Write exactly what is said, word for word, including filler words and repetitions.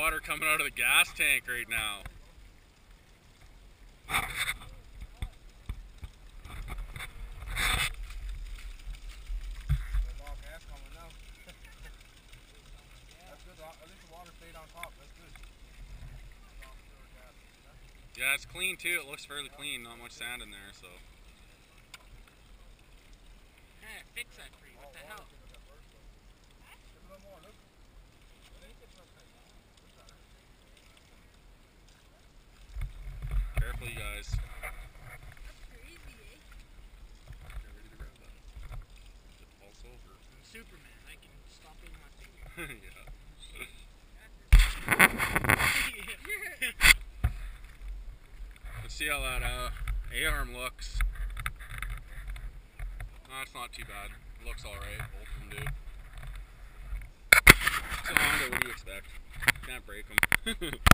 water coming out of the gas tank right now. Yeah, it's clean too. It looks fairly clean. Not much sand in there, so. Yeah, fix that for you. What the hell? Careful, you guys. That's crazy, eh? Get ready to grab that. It falls over. I'm Superman. I can stop in my finger. Yeah. Let's see how that uh, A-arm looks. No, it's not too bad. It looks alright. Both of them do. It's a Honda, what do you expect? Can't break them.